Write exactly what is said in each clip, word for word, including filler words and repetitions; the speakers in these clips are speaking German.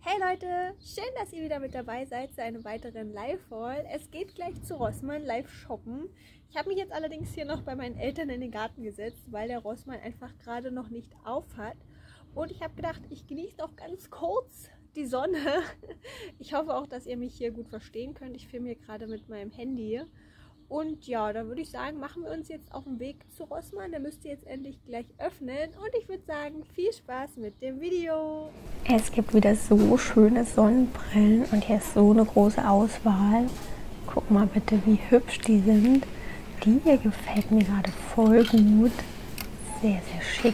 Hey Leute, schön, dass ihr wieder mit dabei seid zu einem weiteren Live-Haul. Es geht gleich zu Rossmann live shoppen. Ich habe mich jetzt allerdings hier noch bei meinen Eltern in den Garten gesetzt, weil der Rossmann einfach gerade noch nicht auf hat. Und ich habe gedacht, ich genieße noch ganz kurz die Sonne. Ich hoffe auch, dass ihr mich hier gut verstehen könnt. Ich filme hier gerade mit meinem Handy. Und ja, dann würde ich sagen, machen wir uns jetzt auf den Weg zu Rossmann. Der müsste jetzt endlich gleich öffnen. Und ich würde sagen, viel Spaß mit dem Video. Es gibt wieder so schöne Sonnenbrillen und hier ist so eine große Auswahl. Guck mal bitte, wie hübsch die sind. Die hier gefällt mir gerade voll gut. Sehr, sehr schick.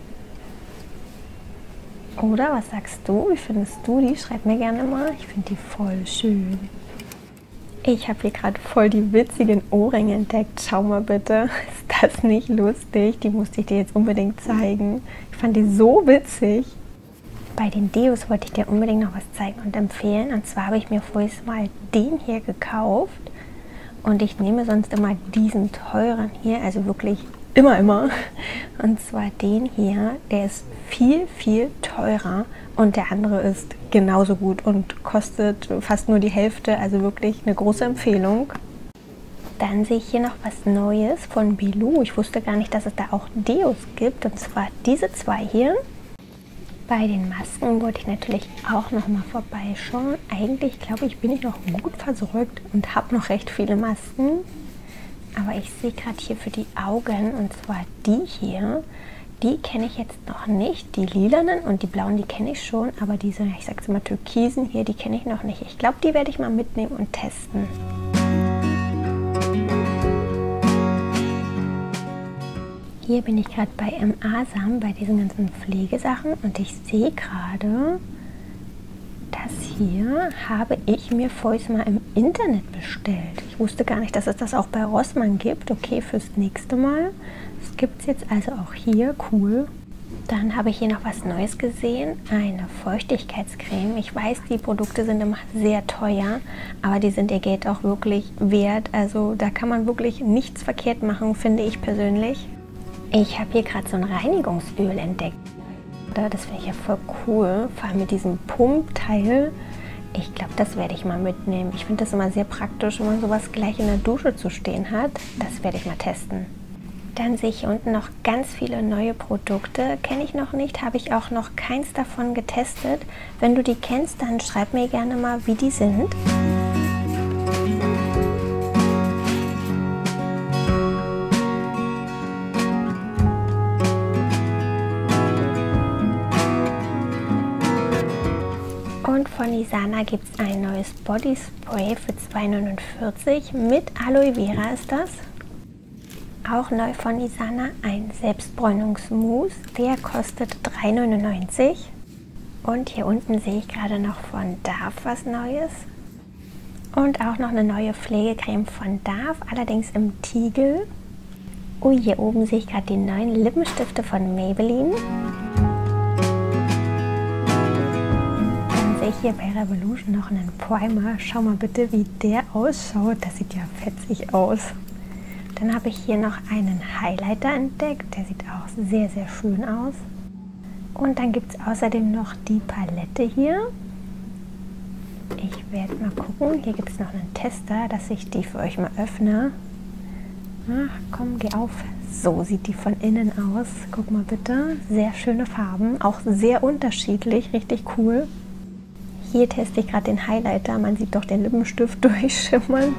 Oder was sagst du? Wie findest du die? Schreib mir gerne mal. Ich finde die voll schön. Ich habe hier gerade voll die witzigen Ohrringe entdeckt. Schau mal bitte. Ist das nicht lustig? Die musste ich dir jetzt unbedingt zeigen. Ich fand die so witzig. Bei den Deos wollte ich dir unbedingt noch was zeigen und empfehlen. Und zwar habe ich mir vorhin mal den hier gekauft. Und ich nehme sonst immer diesen teuren hier, also wirklich immer, immer. Und zwar den hier, der ist viel, viel teurer. Und der andere ist genauso gut und kostet fast nur die Hälfte, also wirklich eine große Empfehlung. Dann sehe ich hier noch was Neues von Belu. Ich wusste gar nicht, dass es da auch Deos gibt, und zwar diese zwei hier. Bei den Masken wollte ich natürlich auch noch mal vorbeischauen. Eigentlich glaube ich, bin ich noch gut versorgt und habe noch recht viele Masken. Aber ich sehe gerade hier für die Augen, und zwar die hier. Die kenne ich jetzt noch nicht. Die lilanen und die blauen, die kenne ich schon. Aber diese, ich sag's immer, türkisen hier, die kenne ich noch nicht. Ich glaube, die werde ich mal mitnehmen und testen. Hier bin ich gerade bei M. Asam, bei diesen ganzen Pflegesachen. Und ich sehe gerade, das hier habe ich mir vorhin mal im Internet bestellt. Ich wusste gar nicht, dass es das auch bei Rossmann gibt. Okay, fürs nächste Mal. Das gibt es jetzt also auch hier. Cool. Dann habe ich hier noch was Neues gesehen. Eine Feuchtigkeitscreme. Ich weiß, die Produkte sind immer sehr teuer, aber die sind ihr Geld auch wirklich wert. Also da kann man wirklich nichts verkehrt machen, finde ich persönlich. Ich habe hier gerade so ein Reinigungsöl entdeckt. Das finde ich ja voll cool, vor allem mit diesem Pumpteil. Ich glaube, das werde ich mal mitnehmen. Ich finde das immer sehr praktisch, wenn man sowas gleich in der Dusche zu stehen hat. Das werde ich mal testen. Dann sehe ich hier unten noch ganz viele neue Produkte. Kenne ich noch nicht, habe ich auch noch keins davon getestet. Wenn du die kennst, dann schreib mir gerne mal, wie die sind. Und von Isana gibt es ein neues Body Spray für zwei neunundvierzig. Mit Aloe Vera ist das. Auch neu von Isana ein Selbstbräunungsmousse. Der kostet drei neunundneunzig. Und hier unten sehe ich gerade noch von Dove was Neues. Und auch noch eine neue Pflegecreme von Dove, allerdings im Tiegel. Oh, hier oben sehe ich gerade die neuen Lippenstifte von Maybelline. Hier bei Revolution noch einen Primer. Schau mal bitte, wie der ausschaut. Das sieht ja fetzig aus. Dann habe ich hier noch einen Highlighter entdeckt. Der sieht auch sehr, sehr schön aus. Und dann gibt es außerdem noch die Palette hier. Ich werde mal gucken. Hier gibt es noch einen Tester, dass ich die für euch mal öffne. Ach, komm, geh auf. So sieht die von innen aus. Guck mal bitte. Sehr schöne Farben. Auch sehr unterschiedlich. Richtig cool. Hier teste ich gerade den Highlighter. Man sieht doch den Lippenstift durchschimmern.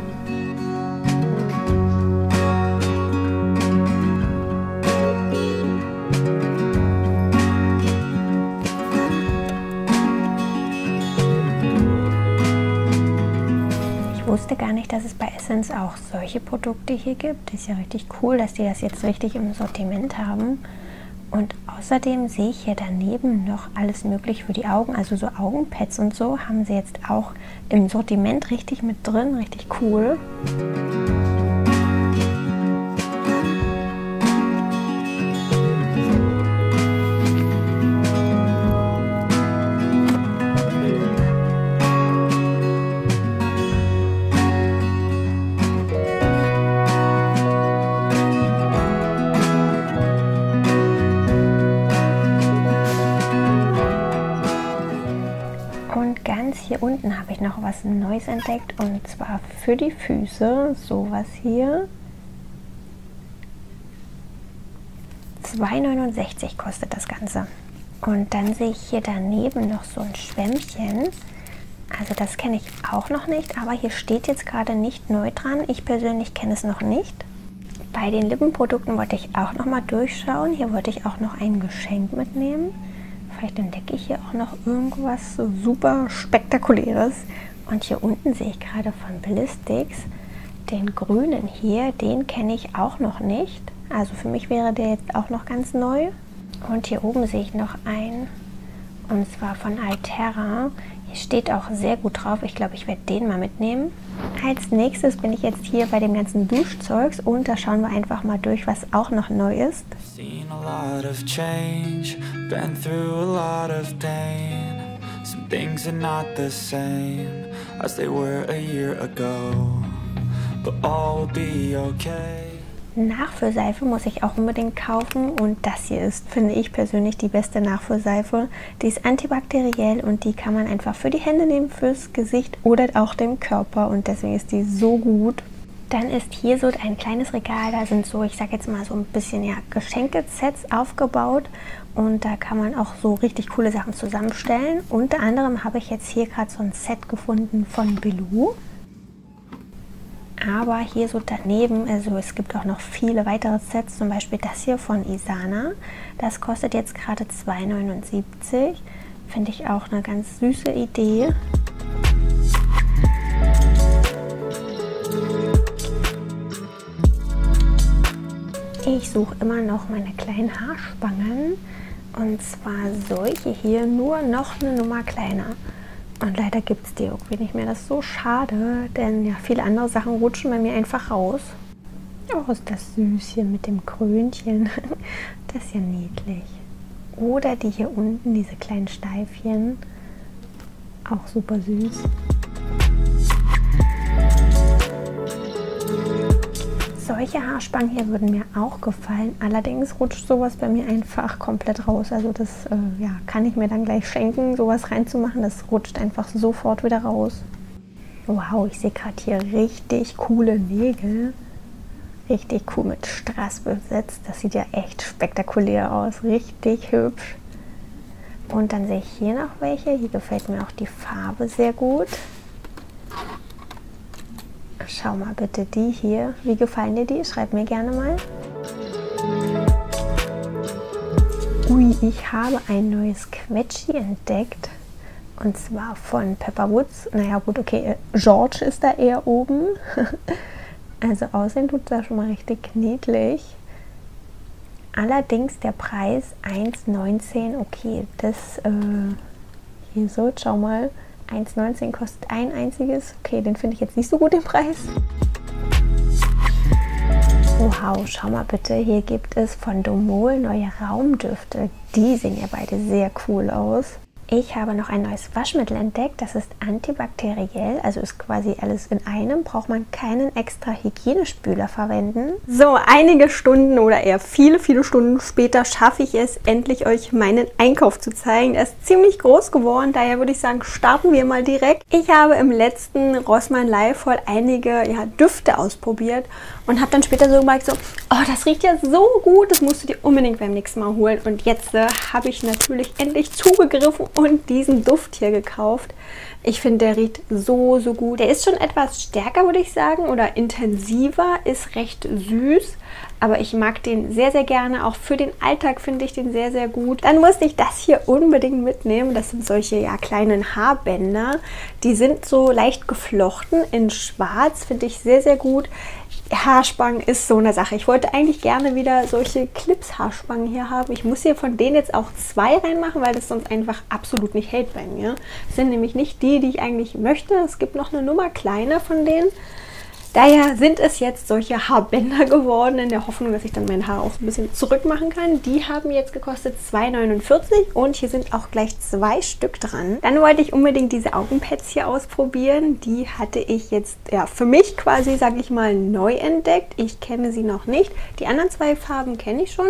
Ich wusste gar nicht, dass es bei Essence auch solche Produkte hier gibt. Ist ja richtig cool, dass die das jetzt richtig im Sortiment haben. Und außerdem sehe ich hier daneben noch alles möglich für die Augen, also so Augenpads und so haben sie jetzt auch im Sortiment richtig mit drin, richtig cool. Und ganz hier unten habe ich noch was Neues entdeckt, und zwar für die Füße, sowas hier. zwei neunundsechzig kostet das Ganze. Und dann sehe ich hier daneben noch so ein Schwämmchen. Also das kenne ich auch noch nicht, aber hier steht jetzt gerade nicht neu dran. Ich persönlich kenne es noch nicht. Bei den Lippenprodukten wollte ich auch noch mal durchschauen. Hier wollte ich auch noch ein Geschenk mitnehmen. Vielleicht entdecke ich hier auch noch irgendwas so super Spektakuläres. Und hier unten sehe ich gerade von Ballistix den grünen hier. Den kenne ich auch noch nicht. Also für mich wäre der jetzt auch noch ganz neu. Und hier oben sehe ich noch einen. Und zwar von Altera. Hier steht auch sehr gut drauf. Ich glaube, ich werde den mal mitnehmen. Als nächstes bin ich jetzt hier bei dem ganzen Duschzeugs. Und da schauen wir einfach mal durch, was auch noch neu ist. Seen a lot of change, been through a lot of pain. Some things are not the same as they were a year ago. But all will be okay. Nachfüllseife muss ich auch unbedingt kaufen, und das hier ist, finde ich persönlich, die beste Nachfüllseife. Die ist antibakteriell und die kann man einfach für die Hände nehmen, fürs Gesicht oder auch dem Körper, und deswegen ist die so gut. Dann ist hier so ein kleines Regal, da sind so, ich sag jetzt mal so ein bisschen ja Geschenke-Sets aufgebaut, und da kann man auch so richtig coole Sachen zusammenstellen. Unter anderem habe ich jetzt hier gerade so ein Set gefunden von Belu. Aber hier so daneben, also es gibt auch noch viele weitere Sets, zum Beispiel das hier von Isana. Das kostet jetzt gerade zwei neunundsiebzig. Finde ich auch eine ganz süße Idee. Ich suche immer noch meine kleinen Haarspangen. Und zwar solche hier, nur noch eine Nummer kleiner. Und leider gibt es die irgendwie nicht mehr. Das ist so schade, denn ja, viele andere Sachen rutschen bei mir einfach raus. Oh, ist das süß hier mit dem Krönchen. Das ist ja niedlich. Oder die hier unten, diese kleinen Steifchen. Auch super süß. Solche Haarspangen hier würden mir auch gefallen. Allerdings rutscht sowas bei mir einfach komplett raus. Also das äh, ja, kann ich mir dann gleich schenken, sowas reinzumachen. Das rutscht einfach sofort wieder raus. Wow, ich sehe gerade hier richtig coole Nägel. Richtig cool mit Strass besetzt. Das sieht ja echt spektakulär aus. Richtig hübsch. Und dann sehe ich hier noch welche. Hier gefällt mir auch die Farbe sehr gut. Schau mal bitte die hier. Wie gefallen dir die? Schreib mir gerne mal. Ui, ich habe ein neues Quetschi entdeckt. Und zwar von Pepperwoods. Naja gut, okay, George ist da eher oben. Also aussehen tut das schon mal richtig niedlich. Allerdings der Preis eins neunzehn. Okay, das äh, hier so, schau mal. eins neunzehn kostet ein einziges. Okay, den finde ich jetzt nicht so gut, den Preis. Wow, schau mal bitte. Hier gibt es von Domol neue Raumdüfte. Die sehen ja beide sehr cool aus. Ich habe noch ein neues Waschmittel entdeckt. Das ist antibakteriell, also ist quasi alles in einem. Braucht man keinen extra Hygienespüler verwenden. So, einige Stunden oder eher viele, viele Stunden später schaffe ich es, endlich euch meinen Einkauf zu zeigen. Er ist ziemlich groß geworden, daher würde ich sagen, starten wir mal direkt. Ich habe im letzten Rossmann Live Haul einige ja, Düfte ausprobiert und habe dann später so gemerkt, so, oh, das riecht ja so gut, das musst du dir unbedingt beim nächsten Mal holen. Und jetzt äh, habe ich natürlich endlich zugegriffen und diesen Duft hier gekauft. Ich finde, der riecht so, so gut. Der ist schon etwas stärker, würde ich sagen, oder intensiver, ist recht süß. Aber ich mag den sehr, sehr gerne. Auch für den Alltag finde ich den sehr, sehr gut. Dann musste ich das hier unbedingt mitnehmen. Das sind solche ja, kleinen Haarbänder. Die sind so leicht geflochten in schwarz. Finde ich sehr, sehr gut. Haarspangen ist so eine Sache. Ich wollte eigentlich gerne wieder solche Clips-Haarspangen hier haben. Ich muss hier von denen jetzt auch zwei reinmachen, weil das sonst einfach absolut nicht hält bei mir. Das sind nämlich nicht die, die ich eigentlich möchte. Es gibt noch eine Nummer kleiner von denen. Daher sind es jetzt solche Haarbänder geworden, in der Hoffnung, dass ich dann mein Haar auch ein bisschen zurückmachen kann. Die haben jetzt gekostet zwei neunundvierzig und hier sind auch gleich zwei Stück dran. Dann wollte ich unbedingt diese Augenpads hier ausprobieren. Die hatte ich jetzt ja für mich quasi, sage ich mal, neu entdeckt. Ich kenne sie noch nicht. Die anderen zwei Farben kenne ich schon.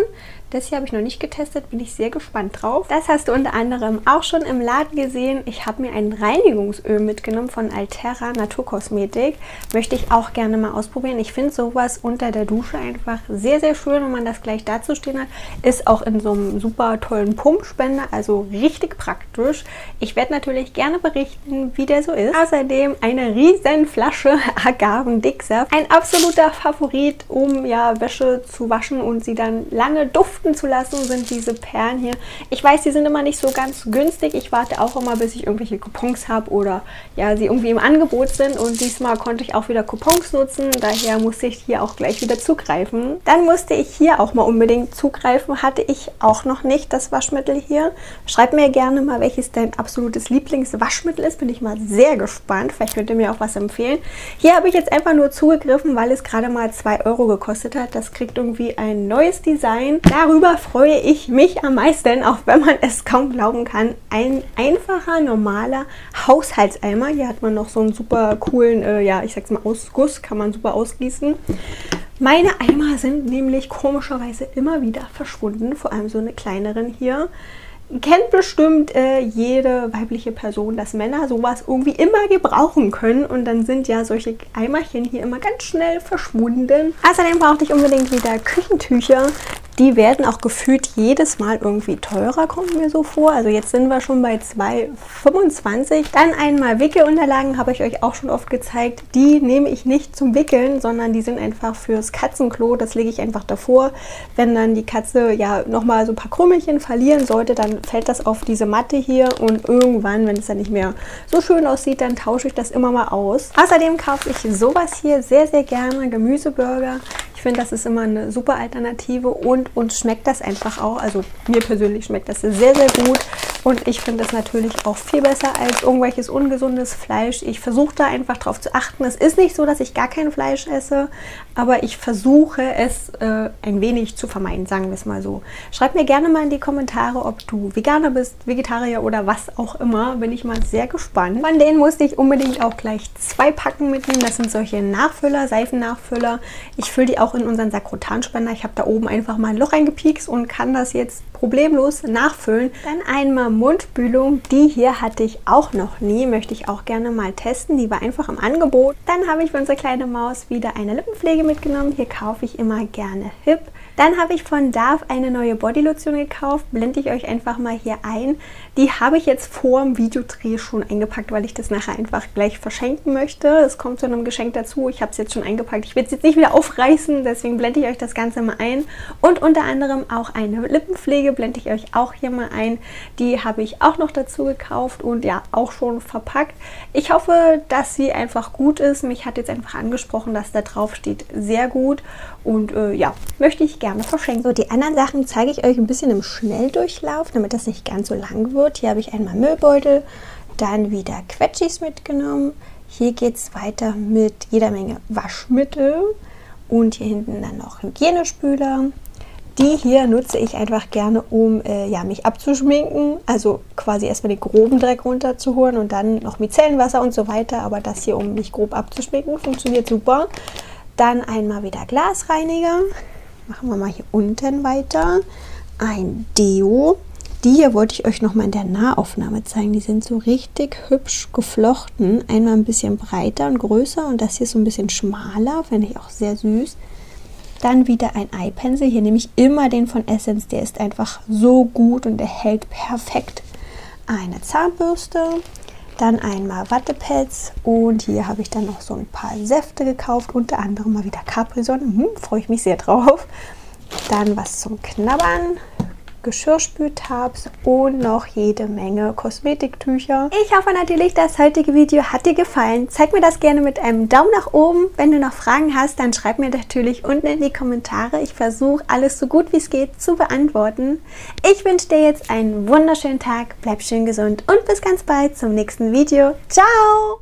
Das hier habe ich noch nicht getestet, bin ich sehr gespannt drauf. Das hast du unter anderem auch schon im Laden gesehen. Ich habe mir ein Reinigungsöl mitgenommen von Alterra Naturkosmetik. Möchte ich auch gerne mal ausprobieren. Ich finde sowas unter der Dusche einfach sehr, sehr schön, wenn man das gleich dazu stehen hat. Ist auch in so einem super tollen Pumpspender, also richtig praktisch. Ich werde natürlich gerne berichten, wie der so ist. Außerdem eine riesen Flasche Agavendicksaft. Ein absoluter Favorit, um ja Wäsche zu waschen und sie dann lange duften zu lassen, sind diese Perlen hier. Ich weiß, die sind immer nicht so ganz günstig. Ich warte auch immer, bis ich irgendwelche Coupons habe oder ja, sie irgendwie im Angebot sind. Und diesmal konnte ich auch wieder Coupons nutzen. Daher musste ich hier auch gleich wieder zugreifen. Dann musste ich hier auch mal unbedingt zugreifen. Hatte ich auch noch nicht das Waschmittel hier. Schreib mir gerne mal, welches dein absolutes Lieblingswaschmittel ist. Bin ich mal sehr gespannt. Vielleicht könnt ihr mir auch was empfehlen. Hier habe ich jetzt einfach nur zugegriffen, weil es gerade mal zwei Euro gekostet hat. Das kriegt irgendwie ein neues Design. Darüber freue ich mich am meisten, auch wenn man es kaum glauben kann. Ein einfacher, normaler Haushaltseimer. Hier hat man noch so einen super coolen, äh, ja, ich sag's mal Ausguss, kann man super ausgießen. Meine Eimer sind nämlich komischerweise immer wieder verschwunden, vor allem so eine kleineren hier. Kennt bestimmt äh, jede weibliche Person, dass Männer sowas irgendwie immer gebrauchen können und dann sind ja solche Eimerchen hier immer ganz schnell verschwunden. Außerdem brauchte ich unbedingt wieder Küchentücher. Die werden auch gefühlt jedes Mal irgendwie teurer, kommt mir so vor. Also jetzt sind wir schon bei zwei Euro fünfundzwanzig. Dann einmal Wickelunterlagen, habe ich euch auch schon oft gezeigt. Die nehme ich nicht zum Wickeln, sondern die sind einfach fürs Katzenklo. Das lege ich einfach davor. Wenn dann die Katze ja nochmal so ein paar Krümmelchen verlieren sollte, dann fällt das auf diese Matte hier. Und irgendwann, wenn es dann nicht mehr so schön aussieht, dann tausche ich das immer mal aus. Außerdem kaufe ich sowas hier sehr, sehr gerne, Gemüseburger. Ich finde, das ist immer eine super Alternative und uns schmeckt das einfach auch. Also mir persönlich schmeckt das sehr, sehr gut und ich finde das natürlich auch viel besser als irgendwelches ungesundes Fleisch. Ich versuche da einfach drauf zu achten. Es ist nicht so, dass ich gar kein Fleisch esse, aber ich versuche es äh, ein wenig zu vermeiden, sagen wir es mal so. Schreib mir gerne mal in die Kommentare, ob du Veganer bist, Vegetarier oder was auch immer. Bin ich mal sehr gespannt. Von denen musste ich unbedingt auch gleich zwei Packen mitnehmen. Das sind solche Nachfüller, Seifennachfüller. Ich fülle die auch in unseren Sakrotanspender. Ich habe da oben einfach mal ein Loch reingepiekst und kann das jetzt problemlos nachfüllen. Dann einmal Mundspülung. Die hier hatte ich auch noch nie. Möchte ich auch gerne mal testen. Die war einfach im Angebot. Dann habe ich für unsere kleine Maus wieder eine Lippenpflege mitgenommen. Hier kaufe ich immer gerne Hip. Dann habe ich von Dove eine neue Bodylotion gekauft. Blende ich euch einfach mal hier ein. Die habe ich jetzt vor dem Videodreh schon eingepackt, weil ich das nachher einfach gleich verschenken möchte. Es kommt zu einem Geschenk dazu. Ich habe es jetzt schon eingepackt. Ich will es jetzt nicht wieder aufreißen, deswegen blende ich euch das Ganze mal ein. Und unter anderem auch eine Lippenpflege blende ich euch auch hier mal ein. Die habe ich auch noch dazu gekauft und ja, auch schon verpackt. Ich hoffe, dass sie einfach gut ist. Mich hat jetzt einfach angesprochen, dass da drauf steht, sehr gut. Und äh, ja, möchte ich gerne verschenken. So, die anderen Sachen zeige ich euch ein bisschen im Schnelldurchlauf, damit das nicht ganz so lang wird. Hier habe ich einmal Müllbeutel, dann wieder Quetschis mitgenommen. Hier geht es weiter mit jeder Menge Waschmittel und hier hinten dann noch Hygienespüler. Die hier nutze ich einfach gerne, um äh, ja, mich abzuschminken, also quasi erstmal den groben Dreck runterzuholen und dann noch Micellenwasser und so weiter. Aber das hier, um mich grob abzuschminken, funktioniert super. Dann einmal wieder Glasreiniger. Machen wir mal hier unten weiter. Ein Deo. Die hier wollte ich euch nochmal in der Nahaufnahme zeigen. Die sind so richtig hübsch geflochten. Einmal ein bisschen breiter und größer und das hier ist so ein bisschen schmaler. Finde ich auch sehr süß. Dann wieder ein Eye-Pencil. Hier nehme ich immer den von Essence. Der ist einfach so gut und der hält perfekt. Eine Zahnbürste. Dann einmal Wattepads und hier habe ich dann noch so ein paar Säfte gekauft. Unter anderem mal wieder Capri-Sonne. Hm, freue ich mich sehr drauf. Dann was zum Knabbern. Geschirrspültabs und noch jede Menge Kosmetiktücher. Ich hoffe natürlich, das heutige Video hat dir gefallen. Zeig mir das gerne mit einem Daumen nach oben. Wenn du noch Fragen hast, dann schreib mir natürlich unten in die Kommentare. Ich versuche alles so gut wie es geht zu beantworten. Ich wünsche dir jetzt einen wunderschönen Tag, bleib schön gesund und bis ganz bald zum nächsten Video. Ciao!